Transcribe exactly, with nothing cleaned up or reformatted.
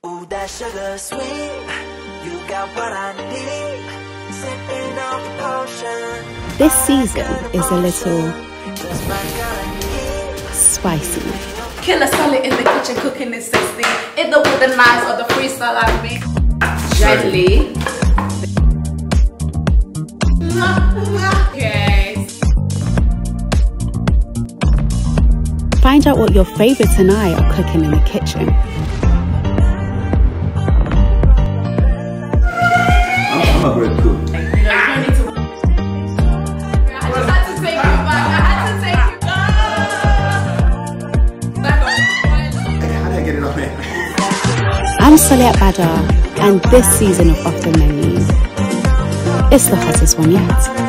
Ooh, that sugar sweet, you got what I need. Sipping on potion. This season is a little spicy. Killer Solid in the kitchen cooking is sexy. Either with the knives or the freestyle I make. Gently. Okay. Find out what your favourites and I are cooking in the kitchen. I'm a great cook. No, you don't need to. I just had to take you back. I had to take you back. How did I get it on there? I'm Soliat Badar, and this season of Off the Menu is the hottest one yet.